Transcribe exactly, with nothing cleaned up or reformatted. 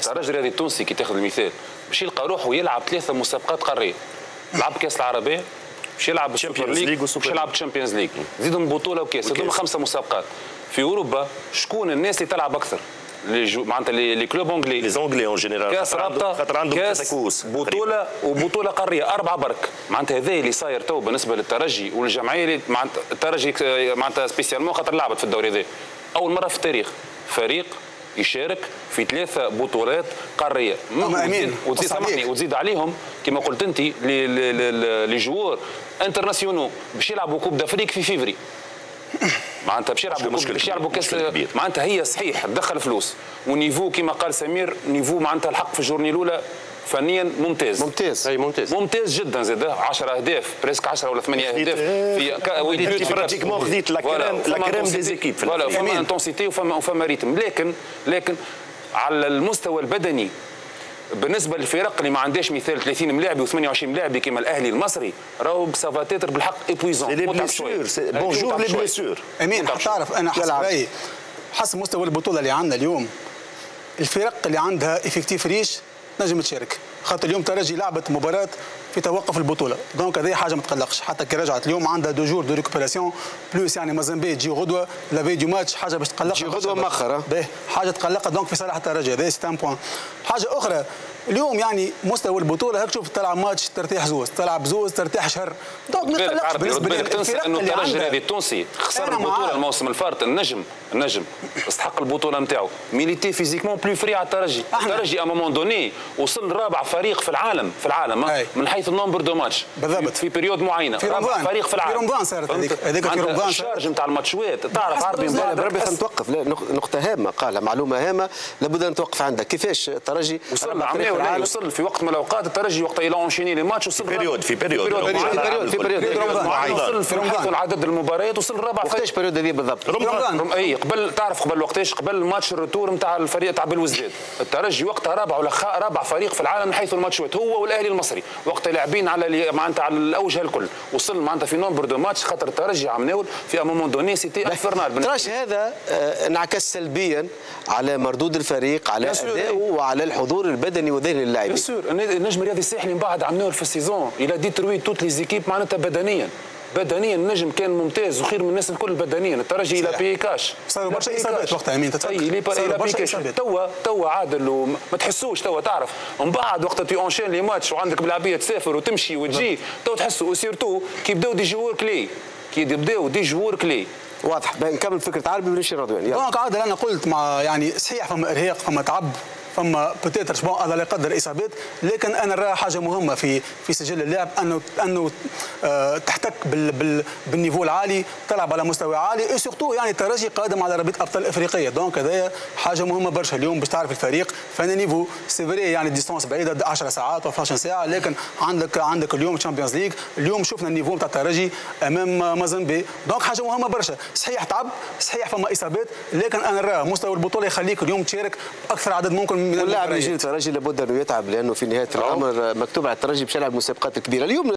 الترجي الرياضي التونسي كي تاخذ المثال باش يلقى روحه يلعب ثلاثه مسابقات قاريه، لعب كاس العربيه، باش يلعب السوبر ليج، باش يلعب الشامبيونز ليج، زيدهم بطوله وكاس، هذوما خمسه مسابقات. في اوروبا شكون الناس اللي تلعب اكثر؟ لي معناتها لي كلوب اونجلي، لي زونجلي اون جينيرال، كاس رابطه، خاطر عندهم كاس كؤوس، بطوله وبطوله قاريه، اربعه برك. معناتها هذا اللي صاير تو بالنسبه للترجي والجمعيه اللي معناتها الترجي معناتها سبيسيالمون خاطر لعبت في الدوري هذا اول مره في التاريخ فريق يشارك في ثلاثه بطولات قاريه. امين وتزيد سامحني وتزيد عليهم كما قلت انت لي جوور انترناسيونو باش يلعبوا كوب دافريك في فيفري. معناتها باش يلعبوا باش يلعبوا كاس، معناتها هي صحيح تدخل فلوس ونيفو كما قال سمير، نيفو معناتها الحق في الجورني الاولى فنيا ممتاز ممتاز اي ممتاز ممتاز جدا زاد عشرة اهداف بريسك عشرة ولا ثمانية اهداف في براتيكمون خذيت لا كريم لا كريم دي زيكيب، فوالا فما انتونسيتي وفما وفما ريتم، لكن لكن على المستوى البدني بالنسبه للفرق اللي ما عندهاش مثال ثلاثين ملاعبي وثمانية وعشرين ملاعبي كما الاهلي المصري راهو بسافاتيتر بالحق ايبويزون. لي بليسور بونجور لي بليسور. امين تعرف انا حسب رايي حسب مستوى البطوله اللي عندنا اليوم الفرق اللي عندها افكتيف ريش نجم تشارك، خاطر اليوم ترجي لعبت مباراه في توقف البطوله، دونك هذه حاجه ما تقلقش، حتى كي رجعت اليوم عندها دو جور دو ريكوبيراسيون بلوس، يعني مازامبي تجي غدوه لافي دو ماتش، حاجه باش تقلق تجي غدوه مأخره باهي حاجه تقلق دونك في صالح الترجي، هذا سي ان بوان. حاجه اخرى اليوم يعني مستوى البطوله هاك تشوف تلعب ماتش ترتاح زوز، تلعب زوز ترتاح شهر، دونك ما تقلقش بالنسبه لك. تنسى انه الترجي الرياضي التونسي خسر البطوله الموسم الفارط، النجم النجم استحق البطوله نتاعو، ميليتي فيزيكمون بلو فري على الترجي، الترجي ا مومون دوني وصل رابع فريق في العالم في العالم أي. من حيث النمبر دو ماتش بالضبط في بيريود معينه، في رابع فريق في العالم في رمضان صارت هذيك هذيك في رمضان الشارج نتاع الماتشوات تعرف عربي بربي خلينا نتوقف نقطه هامه قالها معلومه هامه لابد ان توقف عندك. كيفاش الترجي وصل عمليه وصل في وقت من الاوقات الترجي وقت الى اونشيني لي ماتش وصل بيريود في بيريود في بيريود في بيريود وصل في حيث عدد المباريات وصل رابع فريق. وقتاش بيريود هذه بالضبط؟ رمضان اي قبل تعرف قبل وقتاش قبل ماتش الريتور نتاع الفريق تاع بلوزداد، الترجي وقتها رابع ولا رابع فريق في العالم من حيث الماتشات هو والاهلي المصري، وقتها لاعبين على معناتها على الاوجه الكل، وصل معناتها في نومبر دو ماتش خاطر الترجي عم ناول في ا مومون دوني سيتي انفرنال. تراش هذا انعكس سلبيا على مردود الفريق، على ادائه وعلى الحضور البدني وذهني اللاعبين. بيان سور النجم الرياضي الساحلي من بعد عم ناول في السيزون الى ديتروي توت لي زيكيب معناتها بدنيا بدنيا النجم كان ممتاز وخير من الناس الكل بدنيا، الترجي الى بي كاش صاروا برشا اصابات وقتها امين تتفق الى بي كاش توا توا عادل وما تحسوش توا تعرف من بعد وقت تي اونشين لي ماتش وعندك بلاعبيه تسافر وتمشي وتجي تو تحسوا وسيرتو كي بداو دي جوور كلي كي يبداو دي جوور كلي واضح. نكمل فكره عربي ونمشي رضوان. دونك عادل انا قلت مع يعني صحيح فما ارهاق فما تعب فما بوتيتر بون على لا قدر اصابات، لكن انا نرى حاجه مهمه في في سجل اللاعب انه انه آه تحتك بال بال بالنيفو العالي، تلعب على مستوى عالي، وسورتو يعني الترجي قادم على رابطه ابطال افريقيه، دونك هذايا حاجه مهمه برشا اليوم باش تعرف الفريق فانا نيفو سي فري يعني ديستونس بعيده عشر ساعات و اثناش ساعه، لكن عندك عندك اليوم تشامبيونز ليج، اليوم شفنا النيفو نتاع الترجي امام مازامبي، دونك حاجه مهمه برشا. صحيح تعب صحيح فما اصابات، لكن انا نرى مستوى البطوله يخليك اليوم تشارك اكثر عدد ممكن. واللاعب اللي يجي الترجي لابد انه يتعب لانه في نهايه الامر مكتوب على الترجي باش يلعب مسابقات كبيره اليوم.